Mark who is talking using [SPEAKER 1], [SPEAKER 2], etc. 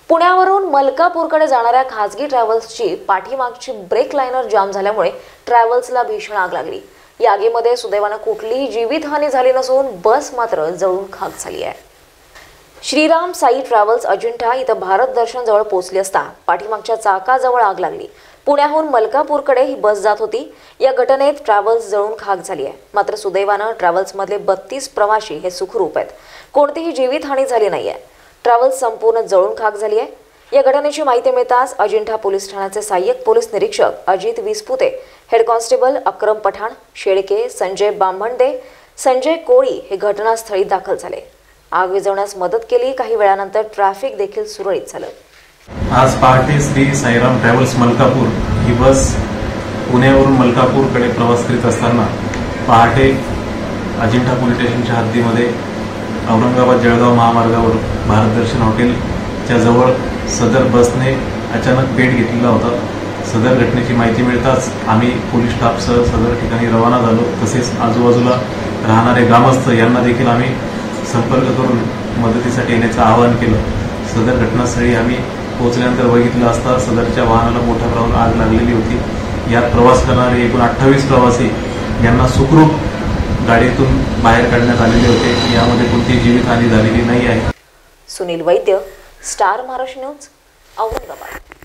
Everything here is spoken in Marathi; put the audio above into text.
[SPEAKER 1] पुण्यावरून मलकापूरकडे जाणाऱ्या खासगी ट्रॅव्हल्सची पाठीमागची ब्रेक लाइनर जाम झाल्यामुळे ट्रॅव्हल्सला भीषण आग लागली। या आगीमध्ये सुदैवाने कुठलीही जीवितहानी झाली नसून बस मात्र जळून खाक झाली आहे। श्रीराम साई ट्रॅव्हल्स अजिंठा इथं भारत दर्शन जवळ पोहोचली असता पाठीमागच्या चाकाजवळ आग लागली। पुण्याहून मलकापूरकडे ही बस जात होती। या घटनेत ट्रॅव्हल्स जळून खाक झाली आहे। मात्र सुदैवाने ट्रॅव्हल्समधले 32 प्रवासी हे सुखरूप आहेत। कोणतीही जीवितहानी झाली नाहीये। ट्रॅव्हल्स संपूर्ण जळून खाक झाली आहे। या घटनेची माहिती मिळताच अजिंठा पोलीस ठाण्याचे सहाय्यक पोलीस निरीक्षक अजित विस्पुते, हेड कॉन्स्टेबल अक्रम पठाण, शेळके, संजय बामणदे, संजय कोळी हे घटनास्थळी दाखल झाले। आग विझवण्यास मदत केली। काही वेळानंतर ट्रॅफिक देखील सुरळीत झालं।
[SPEAKER 2] आज पहाटे श्री साईराम ट्रॅव्हल्स मलकापूर ही बस पुण्यावरून मलकापूरकडे प्रवास करीत असताना पहाटे अजिंठा पोलीस स्टेशनच्या हद्दीमध्ये औरंगाबाद जळगाव महामार्गावर भारत दर्शन हॉटेलच्या जवळ सदर बसने अचानक पेट घेतलेला होता। सदर घटनेची माहिती मिळताच आम्ही पोलीस स्टाफसह सदर ठिकाणी रवाना झालो। तसेच आजूबाजूला राहणारे ग्रामस्थ यांना देखील आम्ही संपर्क करून मदतीसाठी येण्याचं आवाहन केलं। सदर घटनास्थळी आम्ही पोहोचल्यानंतर बघितलं असता सदरच्या वाहनाला मोठ्या प्रमाणात आग लागलेली होती। यात प्रवास करणारे एकूण 28 प्रवासी यांना सुखरूप गाडीतून बाहेर काढण्यात आलेले होते। यामध्ये कोणतीही जीवितहानी झालेली नाही आहे।
[SPEAKER 1] Sunil Vaidya, Star Maharashtra News, Aurangabad.